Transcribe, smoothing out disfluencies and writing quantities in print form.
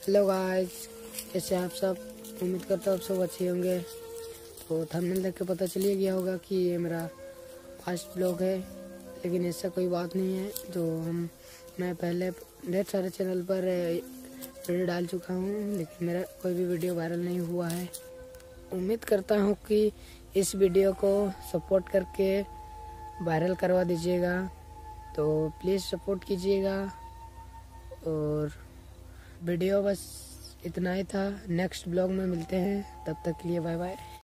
Hello guys, कैसे आप सब। उम्मीद करता हूँ आप सब अच्छे होंगे। तो थंबनेल देख के पता चलिए गया होगा कि ये मेरा फर्स्ट ब्लॉग है, लेकिन ऐसा कोई बात नहीं है। मैं पहले ढेर सारे चैनल पर वीडियो डाल चुका हूँ, लेकिन मेरा कोई भी वीडियो वायरल नहीं हुआ है। उम्मीद करता हूँ कि इस वीडियो को सपोर्ट करके वायरल करवा दीजिएगा। तो प्लीज़ सपोर्ट कीजिएगा। और वीडियो बस इतना ही था। नेक्स्ट ब्लॉग में मिलते हैं, तब तक के लिए बाय बाय।